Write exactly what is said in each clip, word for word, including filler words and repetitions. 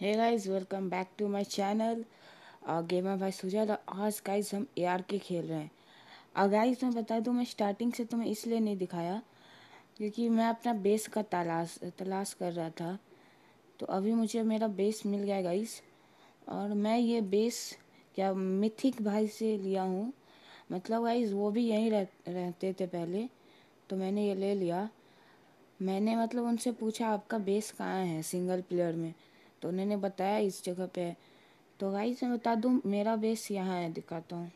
Hey guys, welcome back to my channel gamer भाई सुजल। आज guys हम ए आर के खेल रहे हैं। और गाइस मैं बता दूं, मैं स्टार्टिंग से तुम्हें इसलिए नहीं दिखाया क्योंकि मैं अपना बेस का तलाश तलाश कर रहा था। तो अभी मुझे मेरा बेस मिल गया गाइस। और मैं ये बेस क्या मिथिक भाई से लिया हूँ। मतलब गाइस वो भी यहीं रह, रहते थे पहले, तो मैंने ये ले लिया। मैंने मतलब उनसे पूछा आपका बेस कहाँ है सिंगल प्लेयर में, तो उन्होंने बताया इस जगह पे है। तो गाइस मैं बता दूं, मेरा बेस यहाँ है, दिखाता हूँ।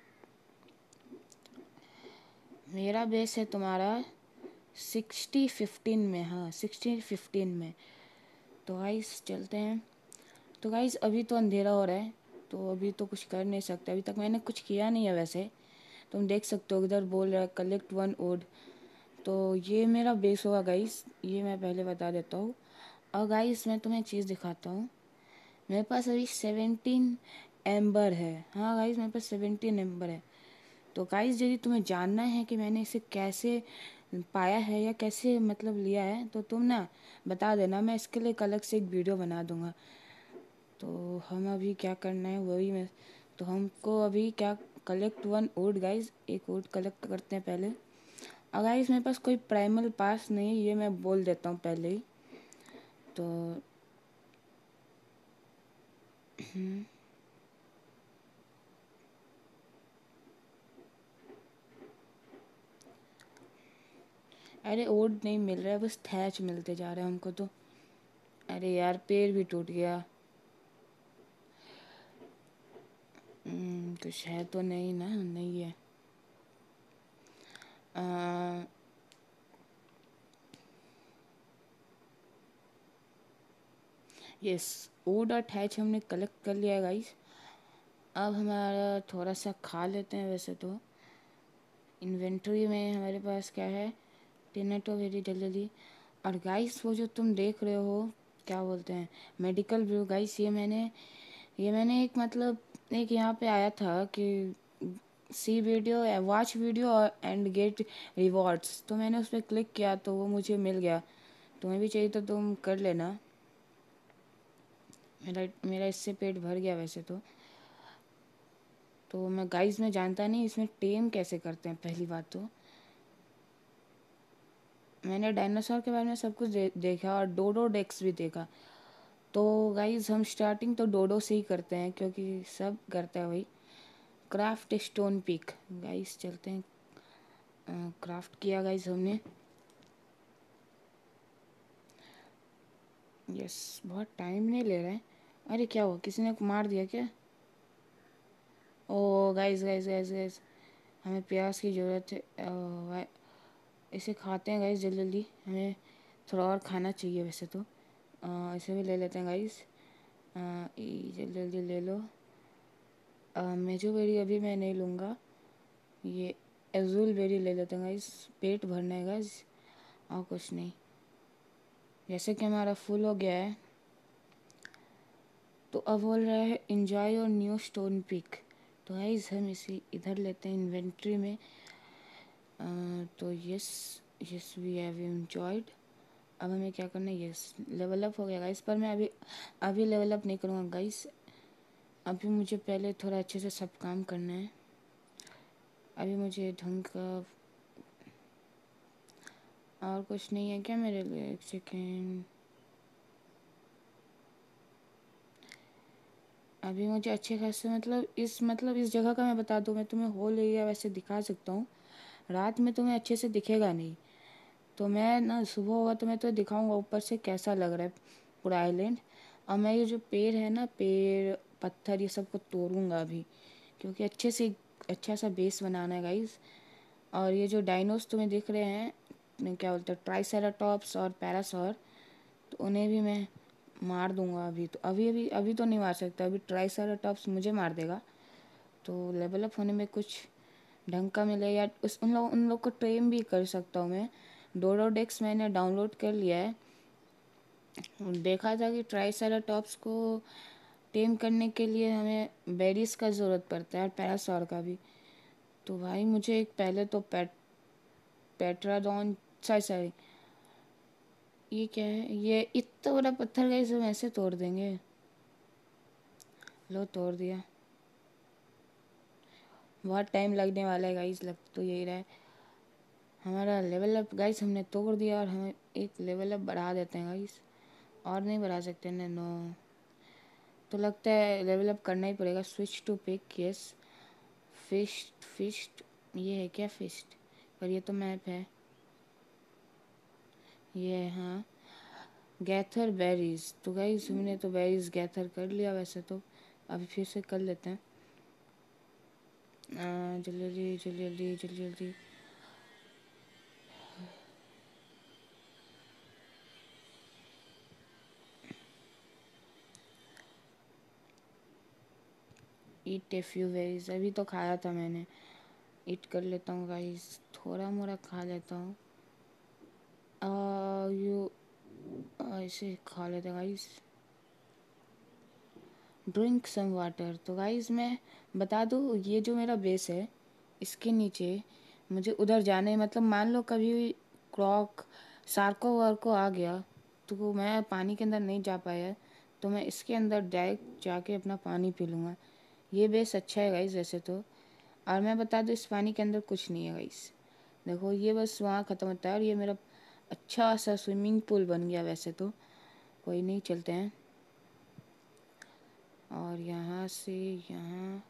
मेरा बेस है तुम्हारा सिक्सटी फिफ्टीन में। हाँ, सिक्सटी फिफ्टीन में। तो गाइस चलते हैं। तो गाइस अभी तो अंधेरा हो रहा है, तो अभी तो कुछ कर नहीं सकते। अभी तक मैंने कुछ किया नहीं है वैसे। तुम देख सकते हो इधर बोल रहा है कलेक्ट वन वुड। तो ये मेरा बेस होगा गाइस, ये मैं पहले बता देता हूँ। और गाइस मैं तुम्हें एक चीज़ दिखाता हूँ। मेरे पास अभी सेवेंटीन एम्बर है। हाँ गाइस, मेरे पास सेवेंटीन एम्बर है। तो गाइस यदि तुम्हें जानना है कि मैंने इसे कैसे पाया है या कैसे मतलब लिया है, तो तुम ना बता देना, मैं इसके लिए एक अलग से एक वीडियो बना दूंगा। तो हम अभी क्या करना है वही मैं तो हमको अभी क्या कलेक्ट वन वुड गाइस, एक वुड कलेक्ट करते हैं पहले। और गाइस मेरे पास कोई प्राइमल पास नहीं है, ये मैं बोल देता हूँ पहले ही। तो अरे वुड नहीं मिल रहा है, बस थैच मिलते जा रहे हैं हमको तो। अरे यार, पेड़ भी टूट गया। हम्म, कुछ है तो नहीं ना? नहीं है। आ, यस, वुड और थैच हमने कलेक्ट कर लिया गाइस। अब हमारा थोड़ा सा खा लेते हैं। वैसे तो इन्वेंटरी में हमारे पास क्या है, टिनेटो वेरी जल्दी। और गाइस वो जो तुम देख रहे हो, क्या बोलते हैं, मेडिकल व्यू गाइस, ये मैंने ये मैंने एक मतलब एक यहाँ पे आया था कि see video watch video and get rewards, तो मैंने उस पर क्लिक किया तो वो मुझे मिल गया। तुम्हें भी चाहिए तो तुम कर लेना। मेरा मेरा इससे पेट भर गया वैसे तो। तो मैं गाइस में जानता नहीं इसमें टेम कैसे करते हैं। पहली बात तो मैंने डायनासोर के बारे में सब कुछ दे, देखा और डोडो डेक्स भी देखा। तो गाइस हम स्टार्टिंग तो डोडो से ही करते हैं क्योंकि सब करता है वही। क्राफ्ट स्टोन पिक गाइस, चलते हैं। क्राफ्ट किया गाइस हमने। यस, बहुत टाइम नहीं ले रहे हैं। अरे क्या हुआ, किसी ने मार दिया क्या? Oh guys guys guys guys, हमें प्याज की ज़रूरत है। ओ, गाइ- इसे खाते हैं गाइस जल्दी जल्दी। हमें थोड़ा और खाना चाहिए वैसे तो। अ, इसे भी ले लेते हैं गाइस। जल्दी जल्दी ले लो। मेजो बेरी अभी मैं नहीं लूँगा, ये एजुल बेरी ले लेते हैं गाइस। पेट भरना है गाइस, और कुछ नहीं। जैसे कि हमारा फुल हो गया है, तो अब बोल रहा है enjoy your new stone pick. तो गाइस हम इसे इधर लेते हैं इन्वेंट्री में। अ, तो yes, yes we have enjoyed. अब हमें क्या करना है, यस लेवल अप हो गया गाइस। पर मैं अभी अभी लेवल अप नहीं करूँगा गाइस। अभी मुझे पहले थोड़ा अच्छे से सब काम करना है। अभी मुझे ढंग का और कुछ नहीं है क्या मेरे लिए? एक सेकेंड। अभी मुझे अच्छे खासे मतलब इस मतलब इस जगह का मैं बता दूँ, मैं तुम्हें होल एरिया वैसे दिखा सकता हूँ। रात में तुम्हें अच्छे से दिखेगा नहीं, तो मैं ना सुबह होगा तो मैं तो दिखाऊंगा ऊपर से कैसा लग रहा है पूरा आइलैंड। और मैं ये जो पेड़ है ना, पेड़ पत्थर ये सब को तोड़ूंगा अभी, क्योंकि अच्छे से अच्छा सा बेस बनाना है गाइस। और ये जो डाइनोस तुम्हें दिख रहे हैं, क्या बोलते हैं, ट्राइसेराटॉप्स और पैरासॉर, तो उन्हें भी मैं मार दूंगा। अभी तो अभी अभी अभी तो नहीं मार सकता, अभी ट्राइसेराटॉप्स मुझे मार देगा। तो लेवल अप होने में कुछ ढंग का मिले, या उस उन लोग उन लोग को ट्रेन भी कर सकता हूँ मैं। डोडोडेक्स मैंने डाउनलोड कर लिया है। देखा था कि ट्राइसेराटॉप्स को टेम करने के लिए हमें बेरीज का ज़रूरत पड़ता है और पैरासॉर का भी। तो भाई मुझे एक पहले तो पेट पेट्राडॉन, सॉरी सॉरी, ये क्या है, ये इतना बड़ा पत्थर का इसे हम ऐसे तोड़ देंगे? लो तोड़ दिया। बहुत टाइम लगने वाला है गाइस, लग तो यही रहा है। हमारा लेवल अप गाइस हमने तोड़ दिया, और हमें एक लेवल अप बढ़ा देते हैं गाइस। और नहीं बढ़ा सकते ना? नो, तो लगता है लेवल अप करना ही पड़ेगा। Switch to pick, yes. Fist fist ये है क्या फिस्ट? पर ये तो मैप है। ये हाँ, गैथर बेरीज। तो गाइस हमने तो बेरीज गैथर कर लिया वैसे तो। अभी फिर से कर लेते हैं। आ, जल्दी जल्दी जल्दी जल्दी जल्दी जल्दी। ईट ए फ्यू बेरीज, अभी तो खाया था मैंने। ईट कर लेता हूँ गाइस, थोड़ा मोड़ा खा लेता हूँ। यू ऐसे खा लेते हैं गाइस। Drink some water. तो गाइस मैं बता दूँ, ये जो मेरा बेस है इसके नीचे मुझे उधर जाने, मतलब मान लो कभी क्रॉक सार्को वार्को आ गया तो मैं पानी के अंदर नहीं जा पाया, तो मैं इसके अंदर डायरेक्ट जाके अपना पानी पी लूँगा। ये बेस अच्छा है गाइस वैसे तो। और मैं बता दूँ, इस पानी के अंदर कुछ नहीं है गाइस। देखो ये बस वहाँ ख़त्म होता है, और ये मेरा अच्छा सा स्विमिंग पूल बन गया वैसे तो। कोई नहीं, चलते हैं। और यहाँ से यहाँ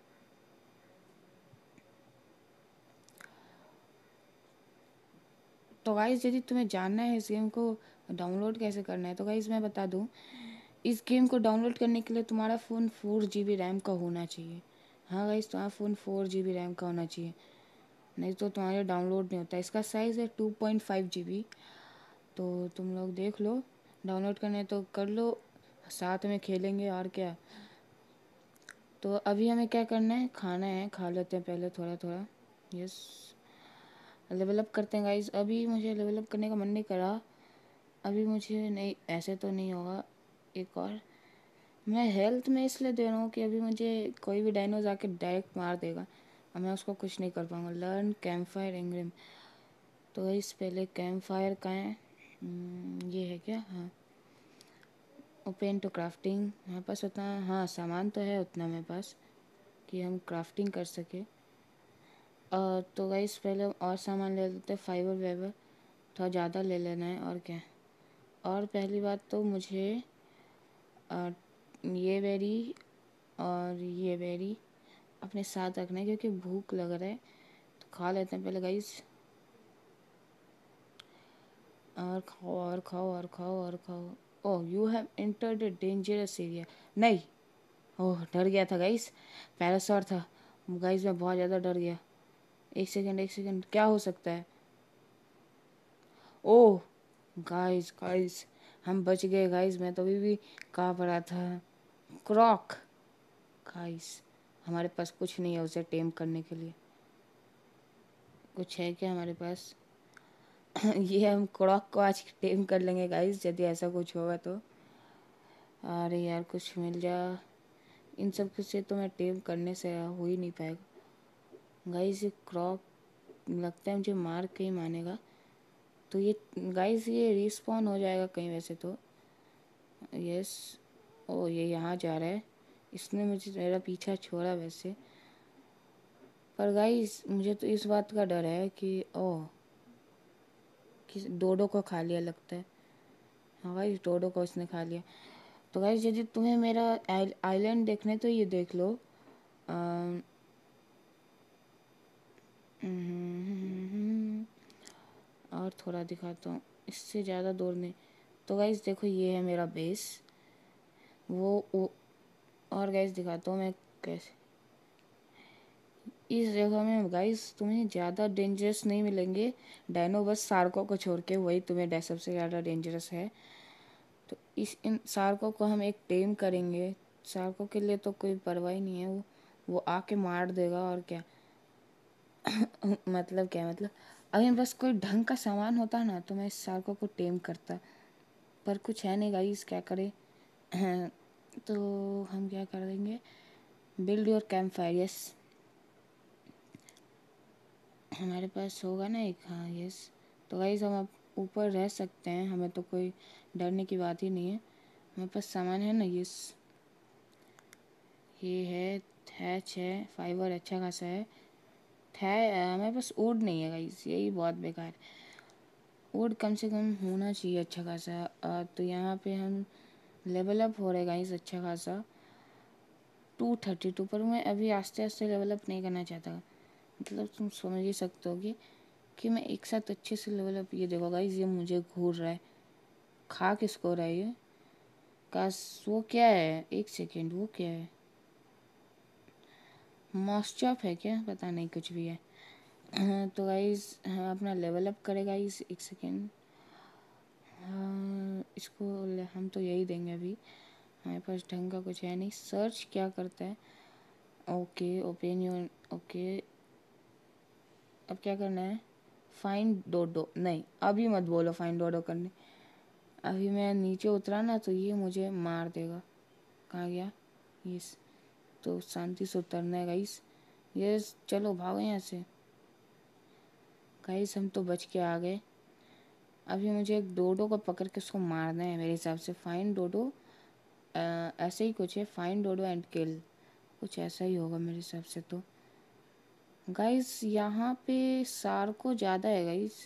तो गाइस यदि तुम्हें जानना है इस गेम को डाउनलोड कैसे करना है, तो गाइस मैं बता दूं, इस गेम को डाउनलोड करने के लिए तुम्हारा phone four G B RAM का होना चाहिए। हाँ गाइस, तुम्हारा phone four G B RAM का होना चाहिए, नहीं तो तुम्हारे डाउनलोड नहीं होता। इसका साइज़ है two point five G B. तो तुम लोग देख लो, डाउनलोड करना है तो कर लो, साथ में खेलेंगे और क्या। तो अभी हमें क्या करना है, खाना है, खा लेते हैं पहले थोड़ा थोड़ा। यस, लेवल अप करते हैं गाइस। अभी मुझे लेवल अप करने का मन नहीं करा, अभी मुझे नहीं, ऐसे तो नहीं होगा। एक और मैं हेल्थ में इसलिए दे रहा हूँ कि अभी मुझे कोई भी डायनोज आके डायरेक्ट मार देगा और मैं उसको कुछ नहीं कर पाऊँगा। Learn camp fire engram. तो इस पहले कैंप फायर का है, हम्म, ये है क्या? हाँ, ओपन टू क्राफ्टिंग। हमारे पास उतना, हाँ सामान तो है उतना मेरे पास कि हम क्राफ्टिंग कर सके। और तो गाइस पहले हम और सामान ले लेते हैं, फाइबर वाइबर थोड़ा ज़्यादा ले लेना है और क्या। और पहली बात तो मुझे आ, ये बेरी और ये बेरी अपने साथ रखना है क्योंकि भूख लग रहा है, तो खा लेते हैं पहले गाइस। और खाओ और खाओ और खाओ और खाओ। Oh, you have entered a dangerous area. नहीं, ओह डर गया था गाइस, पैरासॉर था गाइस, मैं बहुत ज़्यादा डर गया। एक सेकंड एक सेकंड, क्या हो सकता है? ओह गाइस गाइस, हम बच गए गाइस, मैं तो अभी भी काँप रहा था। क्रॉक। गाइस हमारे पास कुछ नहीं है उसे टेम करने के लिए, कुछ है क्या हमारे पास? ये हम क्रॉक को आज टेम कर लेंगे गाइस यदि ऐसा कुछ होगा तो। अरे यार कुछ मिल जा, इन सब से तो मैं टेम करने से हो ही नहीं पाएगा गाइस। ये क्रॉक लगता है मुझे मार के ही मानेगा, तो ये गाइस ये रिस्पॉन हो जाएगा कहीं वैसे तो। यस। ओ ये यहाँ जा रहा है, इसने मुझे मेरा पीछा छोड़ा वैसे। पर गाइस मुझे तो इस बात का डर है कि ओह, कि डोडो को खा लिया लगता है। हाँ गाइस, डोडो को इसने खा लिया। तो गाइस यदि तुम्हें मेरा आइलैंड देखना है तो ये देख लो। अम, और थोड़ा दिखाता हूँ, इससे ज़्यादा दूर नहीं। तो गाइस देखो ये है मेरा बेस, वो, वो और गाइस दिखाता हूँ मैं कैसे। इस जगह में गाइस तुम्हें ज़्यादा डेंजरस नहीं मिलेंगे डायनो, बस सार्को को छोड़ के, वही तुम्हें डै सबसे ज़्यादा डेंजरस है। तो इस इन सार्को को हम एक टेम करेंगे। सार्को के लिए तो कोई परवाह ही नहीं है, वो वो आके मार देगा और क्या। मतलब क्या मतलब, अगर बस कोई ढंग का सामान होता ना तो मैं इस सार्को को टेम करता, पर कुछ है नहीं गाइस, क्या करे। तो हम क्या कर देंगे, build your camp fire. Yes, हमारे पास होगा ना एक, हाँ यस। तो गाइस हम अब ऊपर रह सकते हैं, हमें तो कोई डरने की बात ही नहीं है, हमारे पास सामान है ना। यस, ये है थैच है, फाइबर अच्छा खासा है। थे मेरे पास वुड नहीं है गाइस, यही बहुत बेकार है। वुड कम से कम होना चाहिए अच्छा खासा। अ, तो यहाँ पे हम लेवल अप हो रहे गाइस अच्छा खासा, टू थर्टी टू पर मैं अभी आस्ते आस्ते लेवल अप नहीं करना चाहता। मतलब तुम समझ ही सकते हो कि, कि मैं एक साथ अच्छे से लेवल अप। ये देखो गाइस, ये मुझे घूर रहा है। खा किसको रहा है ये? काश वो क्या है, एक सेकेंड, वो क्या है? मॉस्चॉप है क्या? पता नहीं, कुछ भी है। हाँ, तो गाइस हम अपना लेवल अप करें गाइस, एक सेकेंड। हाँ, इसको हम तो यही देंगे अभी, हमारे पास ढंग का कुछ है नहीं। सर्च क्या करता है? Okay, opinion, okay. अब क्या करना है? Find dodo? नहीं, अभी मत बोलो फाइंड डोडो करने। अभी मैं नीचे उतरा ना तो ये मुझे मार देगा। कहाँ गया? यस, तो शांति से उतरना है गाइस। यस, चलो भागो यहाँ से। गाइस हम तो बच के आ गए। अभी मुझे एक डोडो को पकड़ के उसको मारना है मेरे हिसाब से। फाइंड डोडो, ऐसे ही कुछ है, फाइंड डोडो एंड किल, कुछ ऐसा ही होगा मेरे हिसाब से। तो गाइस यहाँ पे सार्को ज़्यादा है गाइस।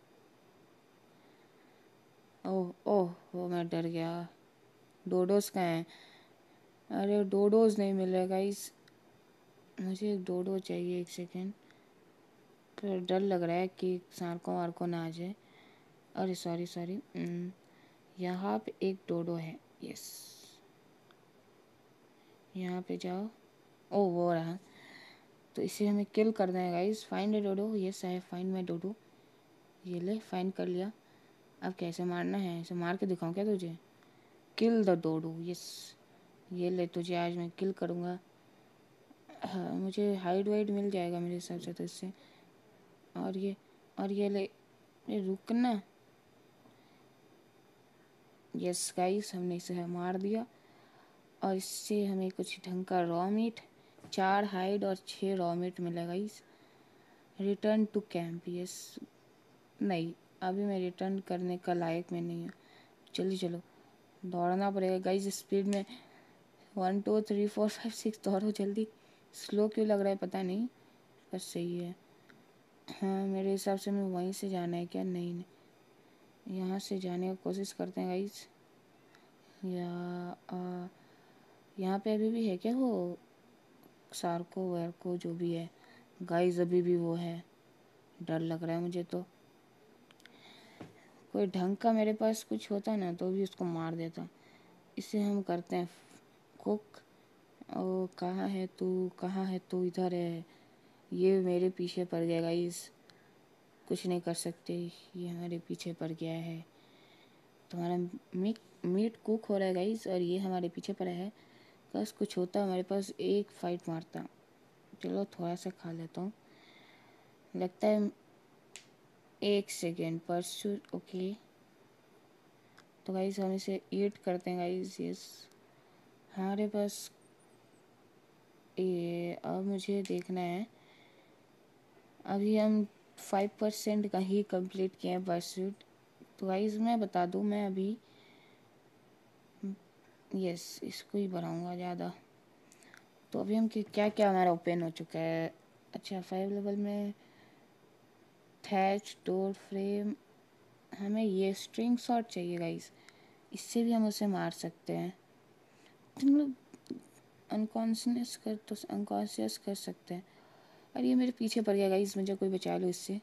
ओह ओह ओ, मैं डर गया। डोडोस कहाँ हैं? अरे डोडोस नहीं मिल रहे गाइस, मुझे एक डोडो चाहिए। एक सेकेंड, तो डर लग रहा है कि सार्को वार्को ना आ जाए। अरे सॉरी सॉरी, यहाँ पे एक डोडो है। यस, यहाँ पे जाओ। ओ वो रहा, तो इसे हमें किल करना है guys. Find a dodo, yes I find my dodo. ये ले, फाइंड कर लिया। अब कैसे मारना है? इसे मार के दिखाऊं क्या तुझे? Kill the dodo, yes. ये ले, तुझे आज मैं किल करूँगा। हाँ, मुझे हाइड वाइड मिल जाएगा मेरे हिसाब से तो इससे। और ये और ये ले, ये रुकना। यस गाइस, हमने इसे मार दिया। और इससे हमें कुछ ढंग का रॉ मीट, चार हाइड और छः रॉ मीट मिला guys. Return to camp, yes. नहीं, अभी मैं रिटर्न करने का लायक में नहीं हूँ। जल्दी चलो, दौड़ना पड़ेगा गाइस स्पीड में। One two three four five six, दौड़ो जल्दी। स्लो क्यों लग रहा है पता नहीं, बस सही है। हाँ, मेरे हिसाब से मैं वहीं से जाना है क्या? नहीं नहीं, यहाँ से जाने की कोशिश करते हैं गाइस। या आ, यहाँ पे अभी भी है क्या वो सार्को वार्को जो भी है? गाइस अभी भी वो है, डर लग रहा है मुझे तो। कोई ढंग का मेरे पास कुछ होता ना तो भी उसको मार देता। इसे हम करते हैं कुक। ओ कहाँ है तू, कहाँ है तू? इधर है। ये मेरे पीछे पड़ गया गाइस, कुछ नहीं कर सकते, ये हमारे पीछे पड़ गया है। तुम्हारा मीट मीट कुक हो रहा है गाइस, और ये हमारे पीछे पड़ा है। बस कुछ होता हमारे पास, एक फाइट मारता। चलो थोड़ा सा खा लेता हूँ, लगता है। एक सेकेंड, परसूट, ओके। तो गाइस हम इसे ईट करते हैं गाइस। यस, हमारे पास ये। अब मुझे देखना है, अभी हम फाइव परसेंट का ही कंप्लीट किए हैं परसूट। तो गाइस मैं बता दूँ, मैं अभी यस इसको ही बढ़ाऊँगा ज़्यादा। तो अभी हम क्या क्या हमारा ओपन हो चुका है? अच्छा, फाइव लेवल में थैच डोर फ्रेम। हमें ये स्ट्रिंग शॉट चाहिए गाइस, इससे भी हम उसे मार सकते हैं। तुम लोग अनकॉन्शियस कर तो अनकॉन्शियस कर सकते हैं। अरे ये मेरे पीछे पड़ गया गाइस, मुझे कोई बचा लो इससे।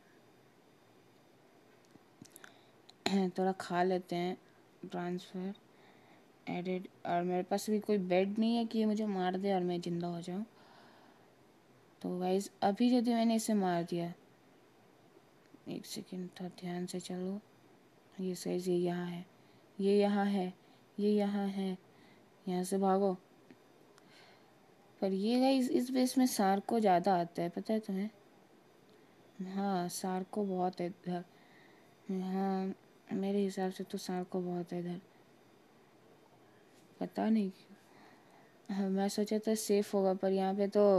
थोड़ा खा लेते हैं। ट्रांसफ़र एडेड, और मेरे पास भी कोई बेड नहीं है कि ये मुझे मार दे और मैं ज़िंदा हो जाऊँ। तो गाइस अभी यदि मैंने इसे मार दिया, एक सेकेंड था, ध्यान से चलो। ये सही, ये यहाँ है, ये यहाँ है, ये यहाँ है, यहाँ से भागो। पर ये गाइस इस बेस में सार्को ज़्यादा आता है, पता है तुम्हें? हाँ, सार्को बहुत है इधर। हाँ, मेरे हिसाब से तो सार्को बहुत है इधर, पता नहीं क्यों। हाँ, मैं सोचा था सेफ होगा, पर यहाँ पे तो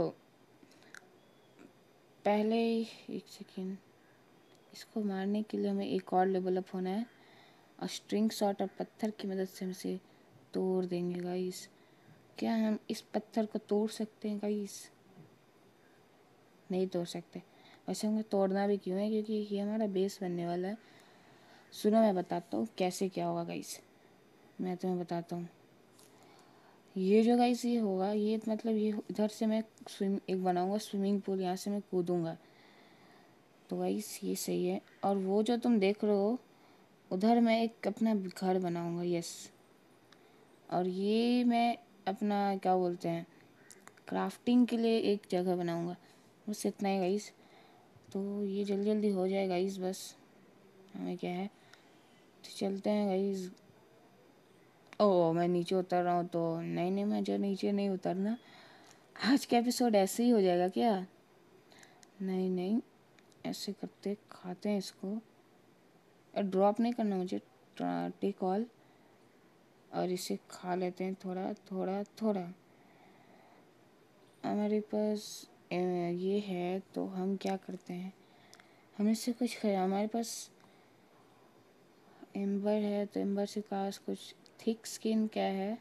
पहले ही। एक सेकेंड, इसको मारने के लिए हमें एक और लेवल अप होना है, और स्ट्रिंग शॉट और पत्थर की मदद से हम इसे तोड़ देंगे गाइस। क्या हम इस पत्थर को तोड़ सकते हैं गाइस? नहीं तोड़ सकते। वैसे हमें तोड़ना भी क्यों है, क्योंकि ये हमारा बेस बनने वाला है। सुनो मैं बताता हूँ कैसे क्या होगा गाइस। मैं तुम्हें बताता हूँ। ये जो गाइस ये होगा, ये मतलब ये इधर से मैं स्विम एक बनाऊंगा स्विमिंग पूल, यहाँ से मैं कूदूंगा। तो गाइस ये सही है। और वो जो तुम देख रहे हो उधर मैं एक अपना घर बनाऊंगा। यस। और ये मैं अपना क्या बोलते हैं क्राफ्टिंग के लिए एक जगह बनाऊंगा। बस इतना ही गाइस। तो ये जल्दी जल्दी हो जाए गाइस, बस हमें क्या है। तो चलते हैं गाइस। ओह मैं नीचे उतर रहा हूँ तो नहीं नहीं, मुझे नीचे नहीं उतरना। आज का एपिसोड ऐसे ही हो जाएगा क्या? नहीं नहीं, ऐसे करते खाते हैं इसको। ड्रॉप नहीं करना मुझे, टेक ऑल। और इसे खा लेते हैं थोड़ा थोड़ा थोड़ा। हमारे पास ये है तो हम क्या करते हैं, हम इससे कुछ खाया। हमारे पास एम्बर है तो एम्बर से पास कुछ थिक स्किन क्या है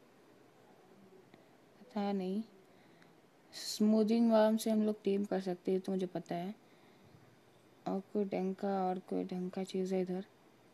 पता नहीं। स्मूदिंग वार्म से हम लोग टीम कर सकते हैं तो मुझे पता है। और कोई ढंग का और कोई ढंग का चीज़ है इधर।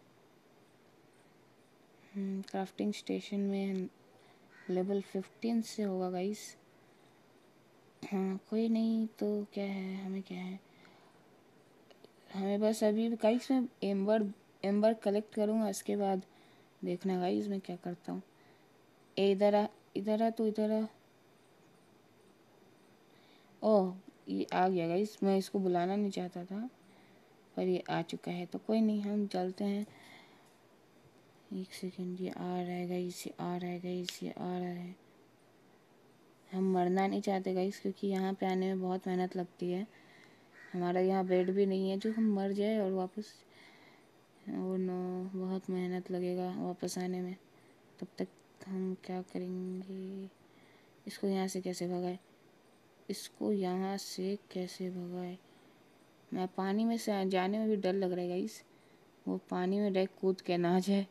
क्राफ्टिंग स्टेशन में लेवल फिफ्टीन से होगा गाइस। हाँ कोई नहीं। तो क्या है, हमें क्या है, हमें बस अभी गाइस मैं एम्बर एम्बर कलेक्ट करूँगा, इसके बाद देखना गाइस मैं क्या करता हूँ। ए इधर आ, इधर आ, तो इधर आ। ओह ये आ गया गाइस, मैं इसको बुलाना नहीं चाहता था पर ये आ चुका है। तो कोई नहीं, हम चलते हैं। एक सेकंड, ये आ रहा है गाइस, ये आ रहा है गाइस, ये आ रहा है। हम मरना नहीं चाहते गाइस, क्योंकि यहाँ पे आने में बहुत मेहनत लगती है। हमारा यहाँ बेड भी नहीं है जो हम मर जाए और वापस, और नो बहुत मेहनत लगेगा वापस आने में। तब तक हम क्या करेंगे, इसको यहाँ से कैसे भगाए, इसको यहाँ से कैसे भगाए। मैं पानी में से जाने में भी डर लग रहा है गाइस, वो पानी में डायरेक्ट कूद के ना जाए।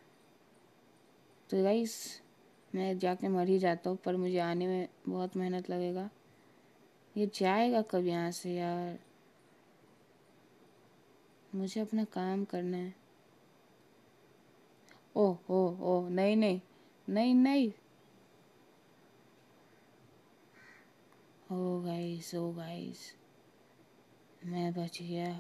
तो गाइस मैं जाके मर ही जाता हूँ, पर मुझे आने में बहुत मेहनत लगेगा। ये जाएगा कब यहाँ से यार, मुझे अपना काम करना है। ओह ओह ओह नहीं नहीं नहीं नहीं। ओ गाइस ओ गाइस मैं बच गया।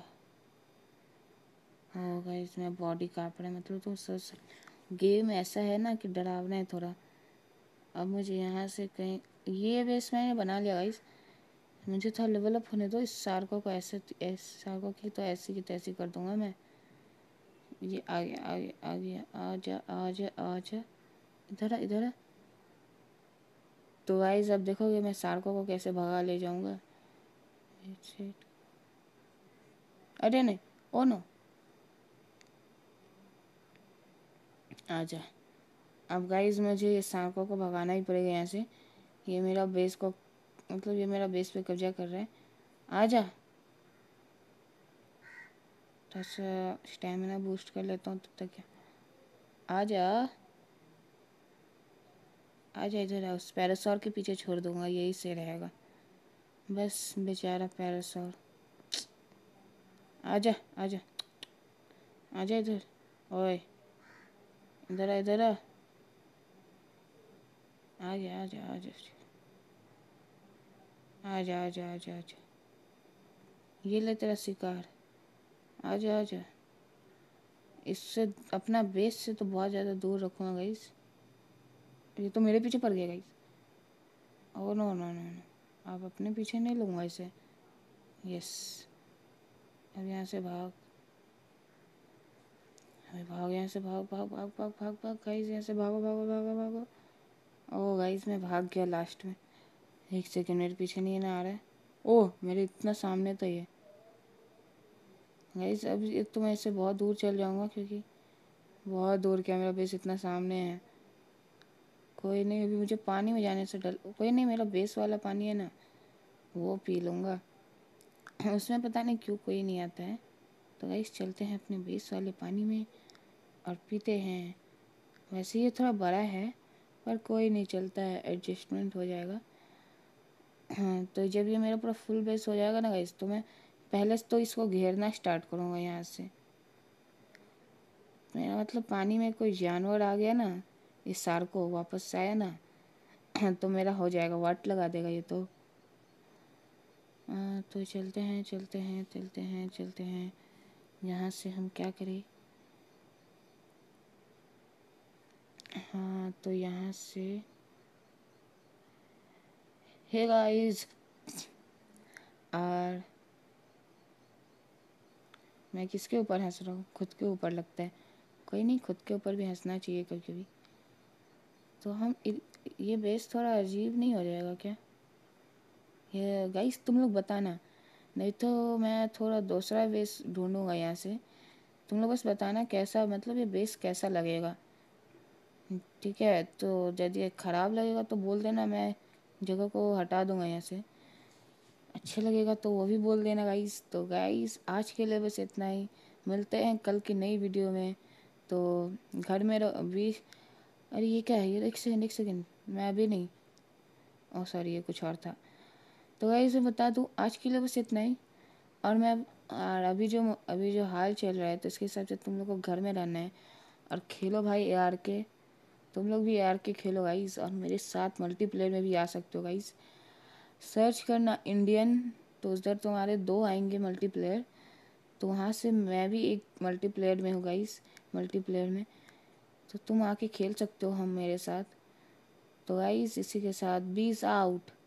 ओ गाइस मैं बॉडी काँप रहा है, मतलब तो सच गेम ऐसा है ना कि डरावना है थोड़ा। अब मुझे यहाँ से कहीं, ये बेस मैंने बना लिया गाइस। मुझे थोड़ा लेवल अप होने दो। इस सार्को को ऐसे ऐस सार्को की तो ऐसी की तैसी कर दूंगा मैं। ये आ गया आ गया आ गया, आ जा आ जा आ जा, इधर आ इधर आ। तो गाइस अब देखोगे मैं सार्को को कैसे भगा ले जाऊंगा। अरे नहीं, ओ नो, आ जा। अब गाइस मुझे ये सार्को को भगाना ही पड़ेगा यहाँ से। ये मेरा बेस को, मतलब ये मेरा बेस पे कब्जा कर रहा है। आ जा। थोड़ा सा स्टेमिना बूस्ट कर लेता हूँ तब तक। क्या, आ जा आ जा इधर आ। उस पैरासॉर के पीछे छोड़ दूंगा, यही से रहेगा। बस बेचारा पैरासॉर। आ जा आ जा आ जा इधर। ओए इधर आ इधर आ। आ जा आ जा आ जा आ जा आ जा आ जा आ जा। ये ले तेरा शिकार। आ जा आ जा। इससे अपना बेस से तो बहुत ज़्यादा दूर रखूँगा गाइस। ये तो मेरे पीछे पड़ गया guys. Oh no no no no, आप अपने पीछे नहीं लूँगा इसे। यस। अब यहाँ से भाग, अरे भाग यहाँ से, भाग भाग भाग भाग भाग भाग गाइस, यहाँ से भागो भागो भागो भागो। ओ गाइस मैं भाग गया लास्ट में। एक सेकंड, मेरे पीछे नहीं ना आ रहा है। ओह मेरे इतना सामने तो ये गाइस। अब एक तो मैं इससे बहुत दूर चल जाऊँगा, क्योंकि बहुत दूर क्या, मेरा बेस इतना सामने है। कोई नहीं, अभी मुझे पानी में जाने से डर। कोई नहीं, मेरा बेस वाला पानी है ना, वो पी लूँगा। उसमें पता नहीं क्यों कोई नहीं आता है। तो गाइस चलते हैं अपने बेस वाले पानी में और पीते हैं। वैसे ये थोड़ा बड़ा है पर कोई नहीं, चलता है, एडजस्टमेंट हो जाएगा। हाँ, तो जब ये मेरा पूरा फुल बेस हो जाएगा ना गाइस, तो मैं पहले से तो इसको घेरना स्टार्ट करूँगा यहाँ से। मेरा मतलब पानी में कोई जानवर आ गया ना, इस सार को वापस से आया ना तो मेरा हो जाएगा, वाट लगा देगा ये तो। आ, तो चलते हैं चलते हैं चलते हैं चलते हैं। यहाँ से हम क्या करें? हाँ, तो यहाँ से हे गाइस, और मैं किसके ऊपर हंस रहा हूँ? खुद के ऊपर लगता है। कोई नहीं, खुद के ऊपर भी हंसना चाहिए कभी कभी। तो हम ये बेस थोड़ा अजीब नहीं हो जाएगा क्या? ये गाइस तुम लोग बताना, नहीं तो मैं थोड़ा दूसरा बेस ढूंढूंगा यहाँ से। तुम लोग बस बताना कैसा, मतलब ये बेस कैसा लगेगा, ठीक है? तो यदि ये ख़राब लगेगा तो बोल देना, मैं जगह को हटा दूंगा यहाँ से। अच्छा लगेगा तो वो भी बोल देना गाइस। तो गाइस आज के लिए बस इतना ही, मिलते हैं कल की नई वीडियो में। तो घर में रहो अभी। अरे ये क्या है? ये एक सेकंड एक सेकंड, मैं अभी नहीं, ओ सॉरी, ये कुछ और था। तो गाइस मैं बता दूँ, आज के लिए बस इतना ही। और मैं और अभी जो अभी जो हाल चल रहा है, तो इसके हिसाब से तुम लोग को घर में रहना है और खेलो भाई ए आर के। तुम लोग भी ए आर के खेलो गाइस, और मेरे साथ मल्टीप्लेयर में भी आ सकते हो गाइस। सर्च करना इंडियन, तो उधर तुम्हारे दो आएंगे मल्टीप्लेयर, तो वहाँ से मैं भी एक मल्टीप्लेयर में हूँ गाइस, मल्टीप्लेयर में। तो तुम आके खेल सकते हो हम मेरे साथ। तो गाइस इसी के साथ बीस आउट।